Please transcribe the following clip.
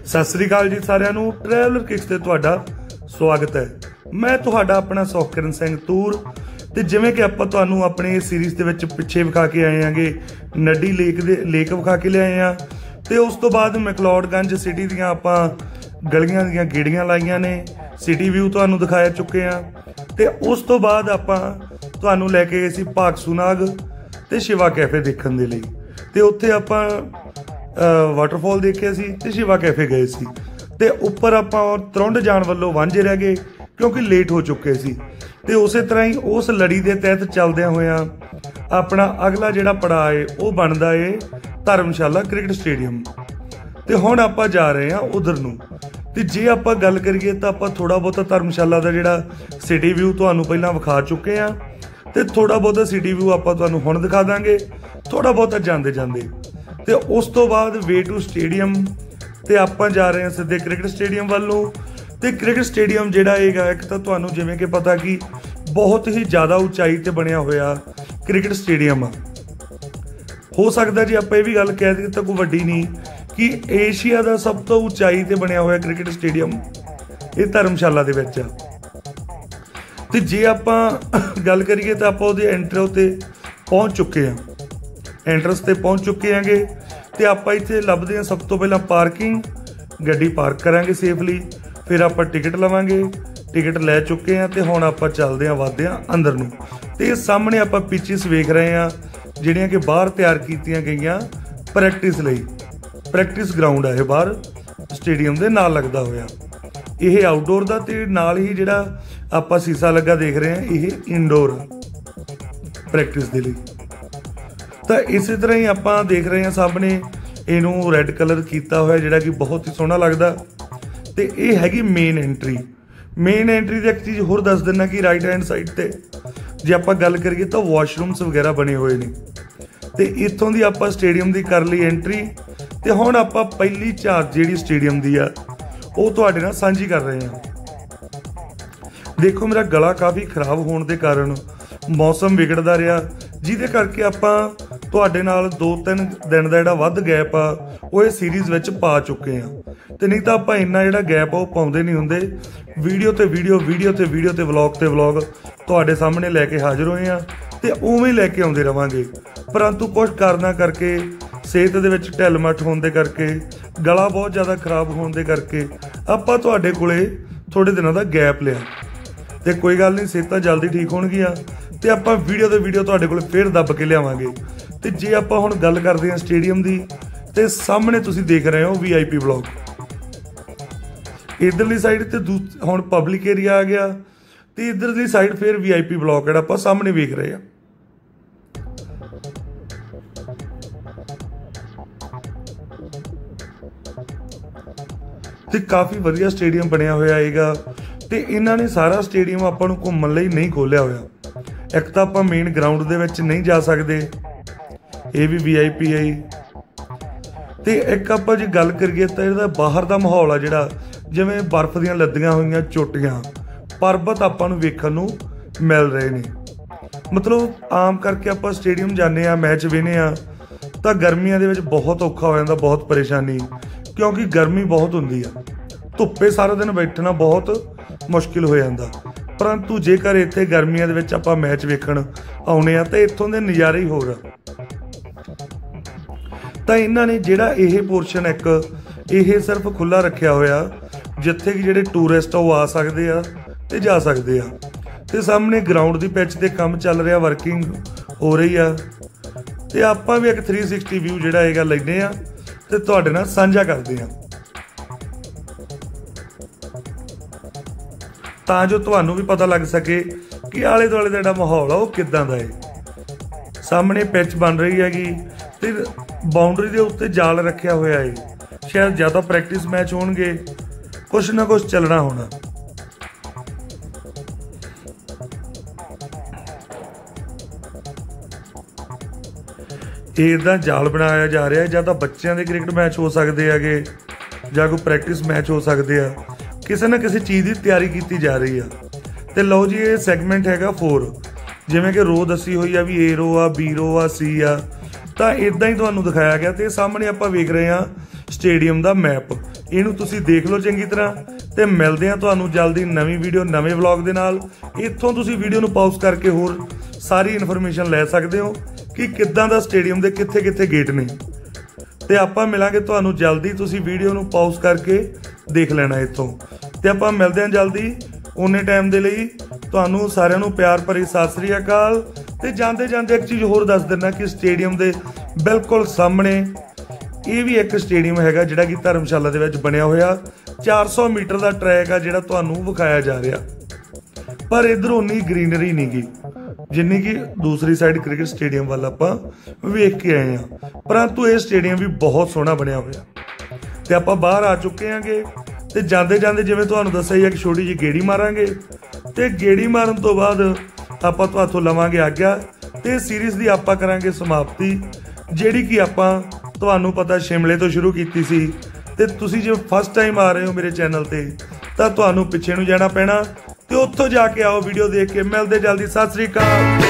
सत श्री अकाल जी सारिਆਂ ਨੂੰ ट्रैवलर किक्स ਤੇ ਤੁਹਾਡਾ स्वागत है। मैं ਤੁਹਾਡਾ अपना सुखकिरण सिंह तूर ਤੇ ਜਿਵੇਂ ਕਿ ਆਪਾਂ ਤੁਹਾਨੂੰ ਆਪਣੇ ਇਸ ਸੀਰੀਜ਼ ਦੇ ਵਿੱਚ ਪਿੱਛੇ ਵਿਖਾ ਕੇ ਆਏ ਆਂਗੇ ਨੱਡੀ ਲੇਕ ਵਿਖਾ ਕੇ ਲਿਆਏ ਆ ਤੇ ਉਸ ਤੋਂ ਬਾਅਦ ਮੈਕਲੋਡਗੰਜ ਸਿਟੀ ਦੀਆਂ ਆਪਾਂ ਗਲੀਆਂ ਦੀਆਂ ਗੇੜੀਆਂ ਲਾਈਆਂ ਨੇ, ਸਿਟੀ ਵਿਊ ਤੁਹਾਨੂੰ ਦਿਖਾਇਆ ਚੁੱਕੇ ਆ ਤੇ ਉਸ ਤੋਂ ਬਾਅਦ ਆਪਾਂ ਤੁਹਾਨੂੰ ਲੈ ਕੇ ਗਏ ਸੀ ਭਾਗਸੂਨਾਗ ਤੇ ਸ਼ਿਵਾ ਕੈਫੇ ਦੇਖਣ ਦੇ ਲਈ ਤੇ ਉੱਥੇ ਆਪਾਂ वाटरफॉल देखे सी ते शिवा कैफे गए सी ते उपर आपां त्रुंड जाण वल्लों वांझे रह गए क्योंकि लेट हो चुके सी ते उस तरह ही उस लड़ी के तहत चलदियां होइयां अपना अगला जिहड़ा पड़ाव है वो बनदा है धर्मशाला क्रिकेट स्टेडियम ते हुण आपां जा रहे हैं उधर नूं ते जे आपां गल करिए तां आपां थोड़ा बहुता धर्मशाला दा जिहड़ा सिटी व्यू तुहानूं पहिलां विखा चुके हैं ते थोड़ा बहुता सिटी व्यू आपां तुहानूं हुण दिखा दांगे थोड़ा बहुता जांदे जांदे ਤੇ ਉਸ ਤੋਂ ਬਾਅਦ ਵੇ ਟੂ ਸਟੇਡੀਅਮ ਤੇ ਆਪਾਂ ਜਾ ਰਹੇ ਹਾਂ ਸਿੱਧੇ ਕ੍ਰਿਕਟ ਸਟੇਡੀਅਮ ਵੱਲ ਨੂੰ ਤੇ ਕ੍ਰਿਕਟ ਸਟੇਡੀਅਮ ਜਿਹੜਾ ਹੈਗਾ ਇੱਕ ਤਾਂ ਤੁਹਾਨੂੰ ਜਿਵੇਂ ਕਿ ਪਤਾ ਕਿ ਬਹੁਤ ਹੀ ਜ਼ਿਆਦਾ ਉਚਾਈ ਤੇ ਬਣਿਆ ਹੋਇਆ ਕ੍ਰਿਕਟ ਸਟੇਡੀਅਮ ਆ। ਹੋ ਸਕਦਾ ਜੀ ਆਪਾਂ ਇਹ ਵੀ ਗੱਲ ਕਹਿ ਦਈਏ ਤਾਂ ਕੋਈ ਵੱਡੀ ਨਹੀਂ ਕਿ ਏਸ਼ੀਆ ਦਾ ਸਭ ਤੋਂ ਉਚਾਈ ਤੇ ਬਣਿਆ ਹੋਇਆ ਕ੍ਰਿਕਟ ਸਟੇਡੀਅਮ ਇਹ ਧਰਮਸ਼ਾਲਾ ਦੇ ਵਿੱਚ ਆ ਤੇ ਜੇ ਆਪਾਂ ਗੱਲ ਕਰੀਏ ਤਾਂ ਆਪਾਂ ਉਹਦੇ ਐਂਟਰ ਉੱਤੇ ਪਹੁੰਚ ਚੁੱਕੇ ਆ एंट्रेंस ते पहुंच चुके हैं तो आप इत्थे लभदे हैं सब तो पहला पार्किंग गड्डी पार्क करांगे सेफली फिर आप टिकट लवांगे टिकट लै चुके हैं तो हुण आप चलते हैं वधदे हैं अंदर नूं ते सामने आप पिचिस वेख रहे हैं जिहड़ियां कि बाहर तैयार कीतियां गईयां प्रैक्टिस लई प्रैक्टिस ग्राउंड है बाहर स्टेडियम दे नाल लगदा होया यह आउटडोर दा ते नाल ही जिहड़ा आप सीसा लगा देख रहे हैं यह इनडोर प्रैक्टिस दे लई। तो इस तरह ही आप देख रहे हैं सामने इनू रैड कलर किया हुआ जोड़ा कि बहुत ही सोहना लगता तो ये हैगी मेन एंट्री की एक चीज़ होर दस देना कि राइट हैंड साइड ते जे आप गल करिए तो वॉशरूम्स वगैरह बने हुए हैं तो इतों की आप स्टेडियम की कर ली एंट्री तो हुण आप पहली झात जी स्टेडियम की आ वो तुहाडे नाल सांझी कर रहे हैं। देखो मेरा गला काफ़ी खराब होने के कारण मौसम बिगड़ता रहा जिहदे करके आपां तुहाडे नाल 2-3 दिन का जिहड़ा वध गैप आ वो इस सीरीज़ विच पा चुके हैं तो नहीं तो आपां इन्ना जिहड़ा गैप आ वो पाउंदे नहीं हुंदे वीडियो ते वीडियो ते व्लॉग तुहाडे सामने लैके हाज़र होए हैं तो उवें लैके आउंदे रहांगे परंतु कुछ करना करके सेहत दे विच ढिल मठ होने दे करके गला बहुत ज़्यादा खराब होने दे करके आपां तुहाडे कोले थोड़े दिनों का गैप लिया तो कोई गल नहीं सेहतां जल्दी ठीक होणगियां तो आप वीडियो तुहाडे कोल फिर दब के लियावांगे। तो जे आप हुण गल करते हैं स्टेडियम की तो सामने तुसीं देख रहे हो VIP ब्लॉक इधरली साइड तो हुण पब्लिक एरिया आ गया तो इधरली साइड फिर VIP ब्लॉक जिहड़ा आपां सामने वेख रहे हैं। तो काफ़ी वधिया स्टेडियम बनया होया हैगा तो इन्हां ने सारा स्टेडियम आपां नूं घुम्मण लई नहीं खोलिया होया एक तो आप मेन ग्राउंड दे विच नहीं जा सकते ये भी VIP है तो एक आप जो गल करिए तो इहदा बाहर का माहौल आ जिहड़ा जिवें बर्फ दीयां लदियां होईयां चोटियां पर्वत आपां नूं वेखण नूं मिल रहे ने मतलब आम करके आप स्टेडियम जाने मैच वेने तो गर्मियां दे विच बहुत औखा हो जांदा बहुत परेशानी क्योंकि गर्मी बहुत हुंदी आ धुप्पे सारा दिन बैठना बहुत मुश्किल हो जाता परंतु जेकर इत्थे गर्मियां दे विच आपां मैच वेखण आउणे आ तो इत्थों दे नज़ारे ही होर तो इन्हां ने जिहड़ा यह पोर्शन एक यह सिर्फ खुला रखिया होया जिथे कि जिहड़े टूरिस्ट वो आ सकते आ ते जा सकते आ ते सामने ग्राउंड की पिच ते काम चल रहा वर्किंग हो रही आ ते आपां भी एक 360 व्यू जिहड़ा हैगा लैंदे आ ते तुहाडे नाल साझा करदे आ तां जो तुहानूं भी पता लग सके कि आले दुआले दा जिहड़ा माहौल आ वो किदां दा है। सामने पिच बन रही हैगी ते बाउंड्री के उत्ते जाल रखिया होया है शायद ज़्यादा प्रैक्टिस मैच होणगे कुछ ना कुछ चलना होना। इदां जाल बनाया जा रहा है, या बच्चों के क्रिकेट मैच हो सकते हैं या कोई प्रैक्टिस मैच हो सकते हैं, किसी ना किसी चीज़ की तैयारी की जा रही है। तो लो जी ये सैगमेंट हैगा 4 जिमें कि रो दसी हुई है भी A row uh B row uh C आ तो इदा ही तुहानूं दिखाया गया। तो सामने आप वेख रहे हैं स्टेडियम का मैप ਇਹਨੂੰ ਤੁਸੀਂ ਦੇਖ ਲਓ ਚੰਗੀ ਤਰ੍ਹਾਂ ਤੇ ਮਿਲਦੇ ਆ ਤੁਹਾਨੂੰ ਜਲਦੀ ਨਵੀਂ ਵੀਡੀਓ ਨਵੇਂ ਵਲੌਗ ਦੇ ਨਾਲ। ਇੱਥੋਂ ਤੁਸੀਂ ਵੀਡੀਓ ਨੂੰ ਪਾਜ਼ ਕਰਕੇ ਹੋਰ ਸਾਰੀ ਇਨਫੋਰਮੇਸ਼ਨ ਲੈ ਸਕਦੇ ਹੋ ਕਿ ਕਿੱਦਾਂ ਦਾ ਸਟੇਡੀਅਮ ਦੇ ਕਿੱਥੇ ਕਿੱਥੇ ਗੇਟ ਨੇ। ਤੇ ਆਪਾਂ ਮਿਲਾਂਗੇ ਤੁਹਾਨੂੰ ਜਲਦੀ, ਤੁਸੀਂ ਵੀਡੀਓ ਨੂੰ ਪਾਜ਼ ਕਰਕੇ ਦੇਖ ਲੈਣਾ ਇੱਥੋਂ। ਤੇ ਆਪਾਂ ਮਿਲਦੇ ਹਾਂ ਜਲਦੀ। ਉਨੇ ਟਾਈਮ ਦੇ ਲਈ ਤੁਹਾਨੂੰ ਸਾਰਿਆਂ ਨੂੰ ਪਿਆਰ ਭਰੀ ਸਤਿ ਸ੍ਰੀ ਅਕਾਲ। ਤੇ ਜਾਂਦੇ ਜਾਂਦੇ ਇੱਕ ਚੀਜ਼ ਹੋਰ ਦੱਸ ਦਿੰਦਾ ਕਿ ਸਟੇਡੀਅਮ ਦੇ ਬਿਲਕੁਲ ਸਾਹਮਣੇ ਇਹ ਵੀ ਇੱਕ ਸਟੇਡੀਅਮ ਹੈਗਾ ਜਿਹੜਾ ਕਿ ਧਰਮਸ਼ਾਲਾ ਦੇ ਵਿੱਚ ਬਣਿਆ ਹੋਇਆ। 400 ਮੀਟਰ ਦਾ ਟਰੈਕ ਆ ਜਿਹੜਾ ਤੁਹਾਨੂੰ ਵਿਖਾਇਆ ਜਾ ਰਿਹਾ, ਪਰ ਇਧਰ ਉਨੀ ਗ੍ਰੀਨਰੀ ਨਹੀਂ ਗੀ ਜਿੰਨੀ ਕਿ ਦੂਸਰੀ ਸਾਈਡ ਕ੍ਰਿਕਟ ਸਟੇਡੀਅਮ ਵੱਲ ਆਪਾਂ ਵੇਖ ਕੇ ਆਏ ਆ। ਪਰੰਤੂ ਇਹ ਸਟੇਡੀਅਮ ਵੀ ਬਹੁਤ ਸੋਹਣਾ ਬਣਿਆ ਹੋਇਆ। ਤੇ ਆਪਾਂ ਬਾਹਰ ਆ ਚੁੱਕੇ ਆਂਗੇ ਤੇ ਜਾਂਦੇ ਜਾਂਦੇ ਜਿਵੇਂ ਤੁਹਾਨੂੰ ਦੱਸਿਆ ਹੀ ਇੱਕ ਛੋਟੀ ਜਿਹੀ ਗੇੜੀ ਮਾਰਾਂਗੇ ਤੇ ਗੇੜੀ ਮਾਰਨ ਤੋਂ ਬਾਅਦ ਆਪਾਂ ਤੁਹਾਥੋਂ ਲਵਾਂਗੇ ਆਗਿਆ ਤੇ ਸੀਰੀਜ਼ ਦੀ ਆਪਾਂ ਕਰਾਂਗੇ ਸਮਾਪਤੀ, ਜਿਹੜੀ ਕਿ ਆਪਾਂ ਤੁਹਾਨੂੰ ਪਤਾ ਸ਼ਿਮਲੇ ਤੋਂ ਸ਼ੁਰੂ ਕੀਤੀ ਸੀ। ਤੇ ਤੁਸੀਂ ਜੇ ਫਸਟ ਟਾਈਮ ਆ ਰਹੇ ਹੋ ਮੇਰੇ ਚੈਨਲ ਤੇ ਤਾਂ ਤੁਹਾਨੂੰ ਪਿੱਛੇ ਨੂੰ ਜਾਣਾ ਪੈਣਾ ਤੇ ਉੱਥੋਂ ਜਾ ਕੇ ਆਓ ਵੀਡੀਓ ਦੇਖ ਕੇ। ਮਿਲਦੇ ਜਲਦੀ, ਸਤਿ ਸ੍ਰੀ ਅਕਾਲ।